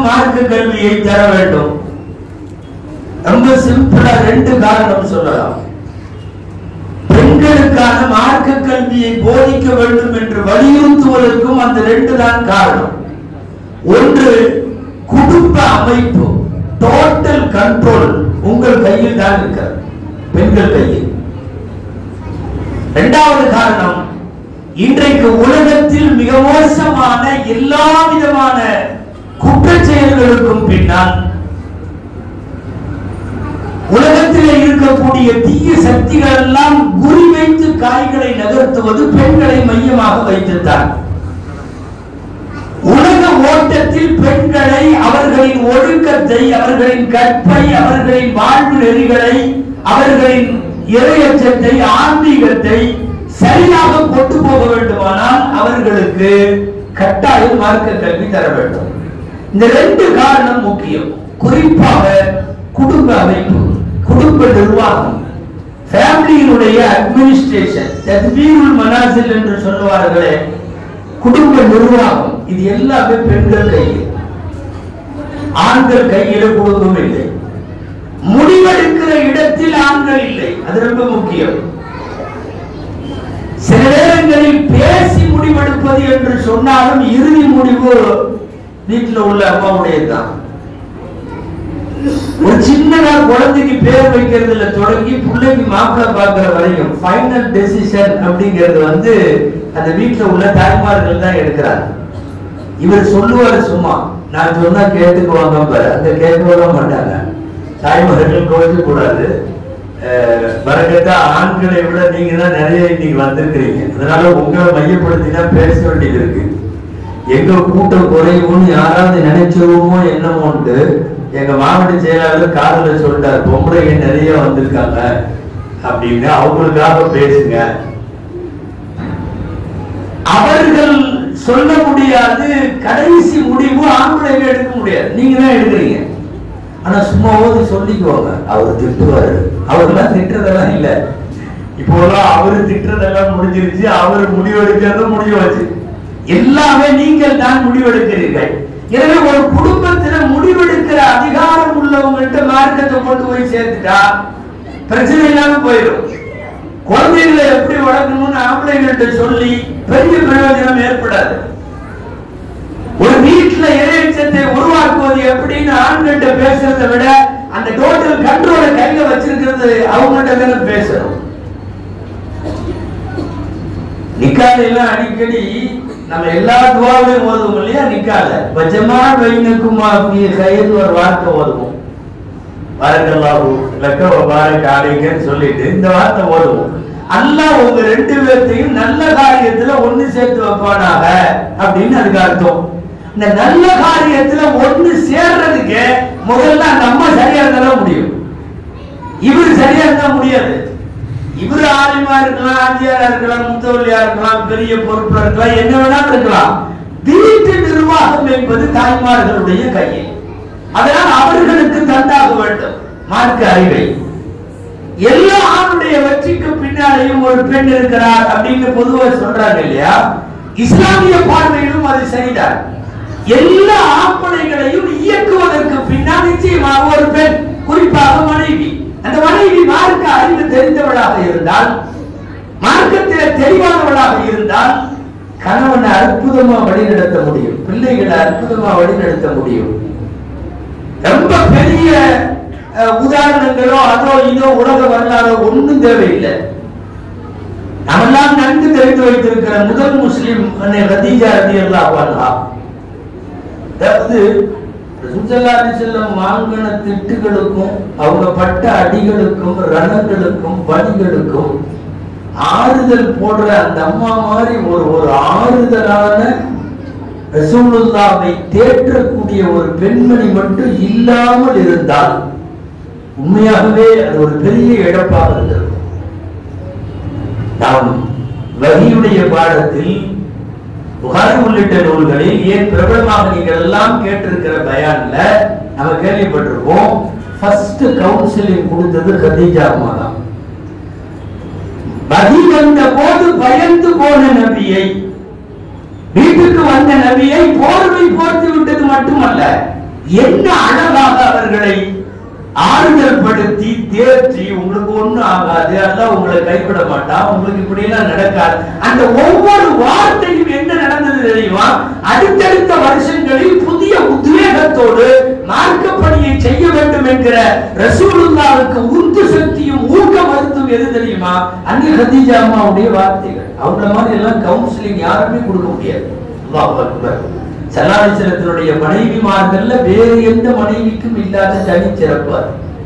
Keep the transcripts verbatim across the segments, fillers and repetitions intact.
மார்க்க கல்வியை தர வேண்டும்? ரொம்ப சிம்பிளா ரெண்டு காரணம் சொல்லலாம். பெண்களுக்கான மார்க்க கல்வியை போதிக்க வேண்டும் என்று வலியுறுத்துவதற்கும் அந்த ரெண்டு தான் காரணம். ஒன்று, குடும்ப அமைப்பு, டோட்டல் கண்ட்ரோல் உங்கள் கையில் தான் இருக்கிறது, பெண்கள் கையில். இரண்டாவது காரணம், இன்றைக்கு உலகத்தில் மிக மோசமான எல்லா விதமான குற்ற செயல்களுக்கும் பின்னால் உலகத்தில் இருக்கக்கூடிய தீய சக்திகள் எல்லாம் குறிவைத்து காய்களை நகர்த்துவது பெண்களை மையமாக வைத்துத்தான். உலக ஓட்டத்தில் பெண்களை, அவர்களின் ஒழுக்கத்தை, அவர்களின் கற்பை, அவர்களின் வாழ்வு நெறிகளை, அவர்களின் இறையச்சத்தை, ஆன்மீகத்தை சரியாக கொண்டு போக வேண்டுமானால் அவர்களுக்கு கட்டாயம் மார்க்க கல்வி தர வேண்டும். இந்த ரெண்டு காரணம் முக்கியம். குறிப்பாக குடும்ப அமைப்பு, குடும்ப நிர்வாகம், ஃபேமிலியினுடைய அட்மினிஸ்ட்ரேஷன், தத்பீருல் மனாசில் என்று சொல்லுவார்களே, குடும்ப நிர்வாகம், இது எல்லாமே பெண்கள் கையில். ஆண்கள் கையில குடும்பம் இல்லை. முடிவெடுக்கிற இடத்தில் ஆண்கள் இல்லை, அது ரொம்ப முக்கியம். சில நேரங்களில் பேசி முடிவெடுப்பது என்று சொன்னாலும் இறுதி முடிவு வீட்டில் உள்ள அம்மாவுடையதான். ஒரு சின்னதா குழந்தைக்கு பேர் வைக்கிறதுல தொடங்கி பிள்ளைக்கு மாப்பிள்ளை பார்க்கிற வரையும் ஃபைனல் டெசிஷன் அப்படிங்கிறது வந்து அந்த வீட்டில் உள்ள தாய்மார்கள் தான் எடுக்கிறாங்க. இவர் சொல்லுவாரு, சும்மா நான் சொன்னா கேட்டுக்குவாங்க, அந்த கேட்கவே மாட்டாங்க. தாய்மார்கள் கோவிக்க கூடாது. வரக்கத்தா ஆண்களை விட நீங்க தான் நிறைய இன்னைக்கு வந்திருக்கிறீங்க. அதனால உங்களை மையப்படுத்தினா பேச வேண்டியது இருக்கு. எங்க கூட்டம் குறையும்னு யாராவது நினைச்சிருவோமோ என்னமோன்ட்டு எங்க மாவட்ட செயலாளர் காதல சொல்லிட்டாரு, பொம்பளைங்க நிறைய வந்திருக்காங்க அப்படின்னு, அவங்களுக்காக பேசுங்க. அவர்கள் சொல்ல முடியாது, கடைசி முடிவு ஆம்பளைங்க எடுக்க முடியாது, நீங்க தான் எடுக்கிறீங்க. ஆனா சும்மாவது சொல்லிக்குவாங்க, அவர் திட்டுவாரு. அவர்லாம் திட்டுறதெல்லாம் இல்ல, இப்போலாம் அவரு திட்டுறதெல்லாம் முடிஞ்சிருச்சு, அவர் முடிவெடுக்கிறது முடிவு வச்சு, எல்லாமே நீங்கள் தான் முடிவெடுக்கிறீர்கள். எனவே ஒரு குடும்பத்துல முடிவெடுக்கிற அதிகாரம் உள்ளவங்கள்ட்ட மார்க்கத்தை கொண்டு போய் சேர்த்துட்டா பிரச்சனை இல்லாம போயிடும். குழந்தைகளை எப்படி வளர்க்கணும்னு ஆம்பளைங்கள்ட்ட சொல்லி பெரிய பிரயோஜனம் ஏற்படாது. ஒரு வீட்டுல இறையச்சத்தை உருவாக்குவது எப்படின்னு ஆண்கள்ட்ட பேசுறதை விட அந்த டோட்டல் கண்ட்ரோலை கையில வச்சிருக்கிறது அவங்கள்ட்ட தானே பேசணும். நிக்கால எல்லாம் அடிக்கடி நம்ம எல்லா துவாவிலையும் ஓதுவோம் இல்லையா? நிக்கால பஜமா வைனக்குமா கைது ஒரு வார்த்தை ஓதுவோம், பாரக்கல்லாஹு லக்க வ பாரக அலைக்கன்னு சொல்லிட்டு இந்த வார்த்தை ஓதுவோம். அல்லாஹ் உங்க ரெண்டு பேர்த்தையும் நல்ல காரியத்துல ஒண்ணு சேர்த்து வைப்பானாக அப்படின்னு அதுக்கு அர்த்தம். இந்த நல்ல காரியத்துல ஒண்ணு சேர்றதுக்கு முதல்ல அந்த அம்மா சரியா இருந்தாலும் முடியும், இவரு சரியா இருந்தா முடியாது. இவரு ஆலிமா இருக்கலாம், ஆட்சியாரா இருக்கலாம், முத்தவல்லியா இருக்கலாம், பெரிய பொறுப்புல இருக்கலாம், என்ன வேணாலும் இருக்கலாம். வீட்டு நிர்வாகம் என்பது தாய்மார்களுடைய கையில். அதனால் அவர்களுக்கு தந்தாக வேண்டும் மார்க்க அறிவை. எல்லா ஆணுடைய வெற்றிக்கு பின்னாலேயும் ஒரு பெண் இருக்கிறார் அப்படின்னு பொதுவாக சொல்றாங்க இல்லையா? இஸ்லாமிய பார்வையிலும் அது சரிதான். எல்லா ஆப்பனைகளையும் இயக்குவதற்கு பின்னால் நிச்சயமாக ஒரு பெண், குறிப்பாக மனைவி. அந்த மனைவி மார்க்க அறிவு தெரிந்தவளாக இருந்தால், மார்க்கத்தில் தெளிவானவளாக இருந்தால் கணவனை அற்புதமா வழிநடத்த முடியும், பிள்ளைகளை அற்புதமா வழிநடத்த முடியும். ரொம்ப பெரிய உதாரணங்களோ அதோ இதோ உலக வரலாறோ ஒன்றும் தேவையில்லை. நம்மெல்லாம் நன்கு தெரிந்து வைத்திருக்கிற முதல் முஸ்லிம் கதீஜா ரலியல்லாஹு அன்ஹா, அதாவது ரசூலுல்லாஹி ஸல்லல்லாஹு வாங்கின திட்டுகளுக்கும் அவங்க பட்ட அடிகளுக்கும் ரணங்களுக்கும் வலிகளுக்கும் ஆறுதல் போடுற அந்த அம்மா மாதிரி ஒரு ஒரு ஆறுதலான ரசூலுல்லாஹை தேற்றக்கூடிய ஒரு பெண்மணி மட்டும் இல்லாமல் இருந்தால் உண்மையாகவே அது ஒரு பெரிய இழப்பாக இருந்தது. நாம் வஹீயுடைய பாடத்தில் புகாரி உள்ளிட்ட நூல்களில் ஏன் பிரபலமாக நீங்கள் எல்லாம் கேட்டிருக்கிற பயான்ல நம்ம கேள்விப்பட்டிருக்கோம். ஃபர்ஸ்ட் கவுன்சிலிங் கொடுத்தது கதீஜா அம்மா தான். வஹீ வந்த போது பயந்து போன நபியை, வீட்டுக்கு வந்த நபியை போர்வை போர்த்து விட்டது மட்டுமல்ல, என்ன அழகாக அவர்களை ஆறுதல் படுத்தி தேற்றி, உங்களுக்கு ஒண்ணும் ஆகாது, அல்லாஹ் உங்களை கைவிட மாட்டான், உங்களுக்கு இப்படி எல்லாம் நடக்காது. அந்த ஒவ்வொரு வார்த்தையும் என்ன நடந்தது தெரியுமா? அடுத்தடுத்த வருஷங்களில் புதிய உத்வேகத்தோடு மார்க்க பணியை செய்ய வேண்டும் என்கிற ரசூலுல்லாஹ்வுக்கு உந்து சக்தியும் ஊக்க மருந்தும் எது தெரியுமா? அன்னை கதீஜா அம்மாவுடைய வார்த்தைகள். அவங்கள மாதிரி எல்லாம் கவுன்சிலிங் யாருமே கொடுக்க முடியாது. அல்லாஹ் அக்பர். சலாலிசலத்தினுடைய மனைவிமார்கள்ல வேறு எந்த மனைவிக்கும் இல்லாத தனி சிறப்பு.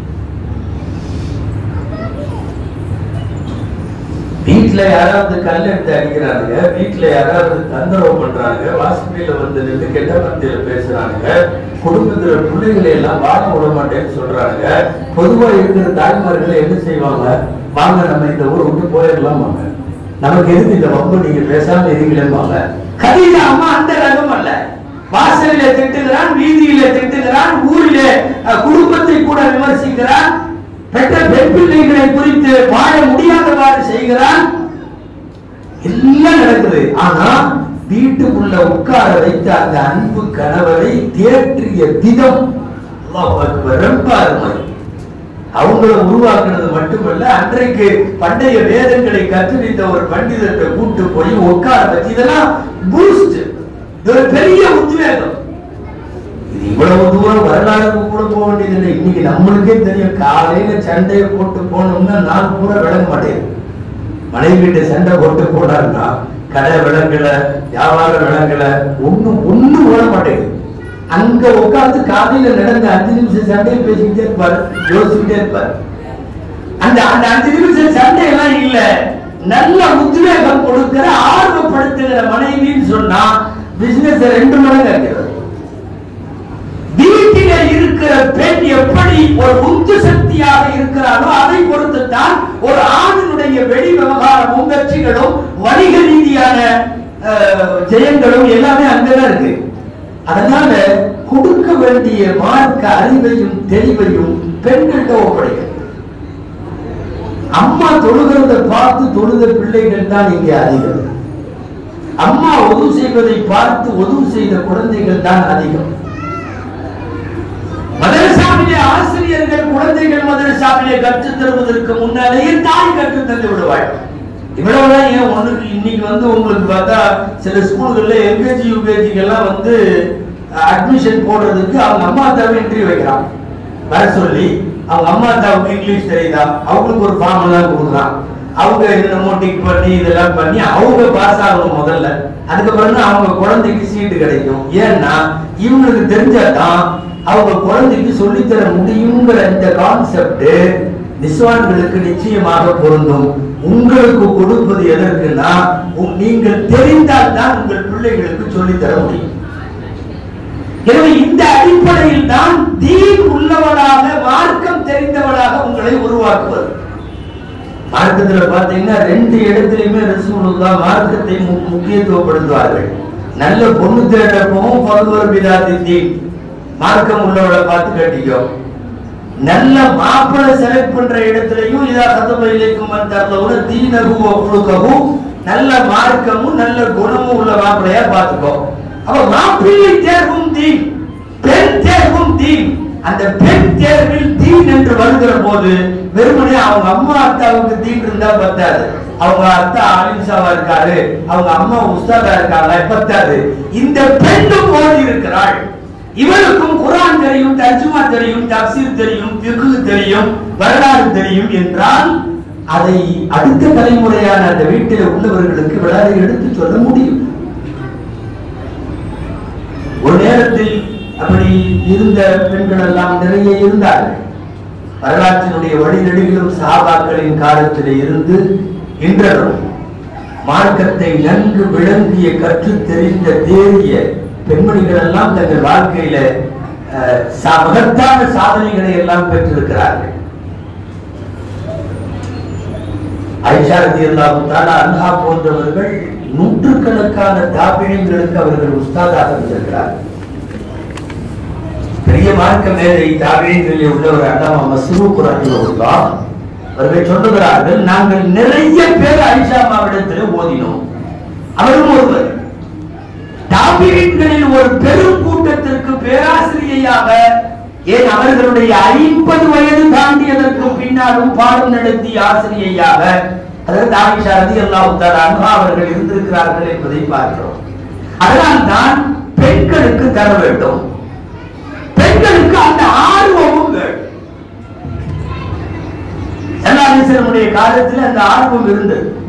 வீட்டுல யாராவது கல் எடுத்து அடிக்கிறாங்க, வீட்டுல யாராவது தந்திரவு பண்றாங்க, வாசப்படியில வந்து நின்று கெட்ட வார்த்தையில பேசுறாங்க, குடும்பத்துல பிள்ளைகளை எல்லாம் வாழ விட மாட்டேன்னு சொல்றாங்க. பொதுவா இருக்கிற தாய்மார்கள் என்ன செய்வாங்க? வாங்க நம்ம இந்த ஊரை விட்டு போயிடலாம், வாங்க நமக்கு எதுக்கு இந்த வம்பு, நீங்க பேசாம இருக்கலம்பாங்க. கதீஜா அம்மா அந்த ரகம் அல்ல. வாசலிலே திட்டுகிறான், வீதியிலே திட்டுகிறான், ஊரிலே குடும்பத்தை கூட விமர்சிக்கிறான், பெற்ற பெண் பிள்ளைகளை குறித்து வாழ முடியாதவாறு செய்கிறான். எல்லாம் நடக்குது. ஆனா வீட்டுக்குள்ள உட்கார வைத்த அந்த அன்பு கணவரை தேற்றிய விதம் ரொம்ப அருமை. அவங்கள உருவாக்குறது மட்டுமல்ல, அன்றைக்கு பண்டைய வேதங்களை கற்றுவித்த ஒரு பண்டிதத்தை கூட்டு போய் உட்கார வச்சு, இதெல்லாம் பூஸ்ட், ஒரு பெரிய உத்வேகம். இது இவ்வளவு தூரம் வரலாறுக்கு கூட போக வேண்டியதில்லை. இன்னைக்கு நம்மளுக்கே தெரியும், காலையில சண்டையை போட்டு போனோம்னா நாள் கூட விளங்க மாட்டேங்குது. மனைவி வீட்டு சண்டை போட்டு போனாருன்னா கடை விளங்கல, வியாபாரம் விளங்கல, ஒண்ணும் ஒண்ணும் ஓட மாட்டேங்குது. அங்க உட்கார்ந்து காலையில நடந்த அஞ்சு நிமிஷம் சண்டையை பேசிக்கிட்டே இருப்பாரு, யோசிச்சுட்டே இருப்பாரு. அந்த அந்த அஞ்சு நிமிஷம் சண்டை எல்லாம் இல்ல, நல்ல உத்வேகம் கொடுக்கிற ஆர்வப்படுத்துகிற மனைவின்னு சொன்னா பிசினஸ் ரெண்டு மடங்கு இருக்கிறது. வீட்டில இருக்கிற பெண் எப்படி ஒரு உந்து சக்தியாக இருக்கிறாரோ அதை பொறுத்துத்தான் ஒரு ஆணினுடைய வெளி விவகாரமும் வெற்றிகளும் வணிக ரீதியான ஜெயங்களும் எல்லாமே அங்கதான் இருக்கு. அதனால கொடுக்க வேண்டிய மார்க்க அறிவையும் தெளிவையும் பெண்கள்கிட்ட ஒப்படைக்க. அம்மா தொழுகிறத பார்த்து தொழுத பிள்ளைகள் தான் இங்கே அதிகம். அம்மா உதவு செய்வதை பார்த்து உதவு செய்த குழந்தைகள் தான் அதிகம். மதரசாவிலே ஆசிரியர்கள் குழந்தைகள் மதரசாவிலே கற்றுத் தருவதற்கு முன்னாலேயே தாய் கற்றுத் தந்து விடுவாள். இவ்வளவுதான் ஏன் ஒண்ணுக்கு இன்னைக்கு வந்து உங்களுக்கு பார்த்தா சில ஸ்கூல்கள்ல எல்கேஜி யூகேஜிக்கு எல்லாம் வந்து அட்மிஷன் போடுறதுக்கு அவங்க அம்மா அத்தாவை இன்டர்வியூ வைக்கிறான். வர சொல்லி அவங்க அம்மா அத்தாவுக்கு இங்கிலீஷ் தெரியுதா, அவங்களுக்கு ஒரு ஃபார்ம் எல்லாம் கொடுக்குறான். அவங்க என்னமோ டிக் பண்ணி இதெல்லாம் பண்ணி அவங்க பாஸ் ஆகணும் முதல்ல, அதுக்கப்புறம் தான் அவங்க குழந்தைக்கு சீட்டு கிடைக்கும். ஏன்னா இவங்களுக்கு தெரிஞ்சாதான் அவங்க குழந்தைக்கு சொல்லித்தர முடியுங்கிற இந்த கான்செப்ட் நிஸ்வான்களுக்கு நிச்சயமாக பொருந்தும். உங்களுக்கு கொடுப்பது எதற்குன்னா, நீங்கள் தெரிந்தால் தான் உங்கள் பிள்ளைகளுக்கு சொல்லித்தர முடியும். எனவே இந்த அடிப்படையில் தான் தீன் உள்ளவனாக, மார்க்கம் தெரிந்தவனாக உங்களை உருவாக்குவது. மார்க்கத்துல பாத்தீங்கன்னா ரெண்டு இடத்திலுமே ரசூலுல்லாஹ் மார்க்கத்தை முக்கியத்துவப்படுத்துவார்கள். நல்ல பொண்ணு தேடப்பவும் பல்வேறு விதாதி மார்க்கம் உள்ளவளை பார்த்து கட்டிக்கோ. நல்ல மாப்பிள்ளை செலக்ட் பண்ற இடத்துலயும் இதா கதபையிலேக்கும் வந்தார்ல தீனகு குழுக்கவும் நல்ல மார்க்கமும் நல்ல குணமும் உள்ள மாப்பிள்ளையா பார்த்துக்கோ. அப்ப மாப்பிள்ளை தேர்வும் தீன், பெண் தேர்வும் தீன். அந்த பெண் தேர்வில் தீன் என்று வருகிற போது வெறுமனே அவங்க அம்மா அத்தாவுக்கு தீன் இருந்தா பத்தாது. அவங்க அத்தா ஆலிம்சாவா இருக்காரு, அவங்க அம்மா உஸ்தாதா இருக்காங்க பத்தாது. இந்த பெண்ணும் ஓடி இருக்கிறாள், இவருக்கும் குர்ஆன் தெரியும், தர்ஜுமா தெரியும், தஃசீர் தெரியும், ஃபிக்ஹ் தெரியும், வரலாறு தெரியும் என்றால் அதை அடுத்த தலைமுறையான அந்த வீட்டில் உள்ளவர்களுக்கு விளையாட எடுத்து சொல்ல முடியும். ஒரு நேரத்தில் அப்படி இருந்த பெண்கள் எல்லாம் நிறைய இருந்தார்கள். வரலாற்றினுடைய வழிநெடுகிலும் சஹாபாக்களின் காலத்திலே இருந்து இன்றளவும் மார்க்கத்தை நன்கு விளங்கிய கற்று தெரிந்த தேறிய பெண்மணிகள் எல்லாம் தங்கள் வாழ்க்கையில மகத்தான சாதனைகளை எல்லாம் பெற்றிருக்கிறார்கள். ஆயிஷா ரலியல்லாஹு தஆலா அன்ஹா போன்றவர்கள் நூற்றுக்கணக்கான தாபிஈன்களுக்கு அவர்கள் உஸ்தாதாக இருந்திருக்கிறார்கள். பெரிய மார்க்க மேதை தாபிஈன்களில் உள்ளவர் அல்லாமா மஸ்ரூக் ரஹிமஹுல்லாஹ் அவர்கள் சொல்லுகிறார்கள், நாங்கள் நிறைய பேர் ஆயிஷா அம்மாவிடத்தில் ஓதினோம். அவரும் ஒருவர். தாபிஈன்களில் ஒரு பெரும் கூட்டத்திற்கு பேராசிரியை ஆசிரியையாக, ஏன் அவர்களுடைய ஐம்பது வயது தாண்டியதற்கு பின்னாலும் பாடம் நடத்திய ஆசிரியையாக அதாவது ஆயிஷா ரலியல்லாஹு தஆலா அன்ஹா அவர்கள் இருந்திருக்கிறார்கள் என்பதை பார்க்கிறோம். அதனால் தான் பெண்களுக்கு தர வேண்டும், பெண்களுக்கு அந்த ஆர்வமும் வேண்டும். காலத்தில் அந்த ஆர்வம் இருந்தது.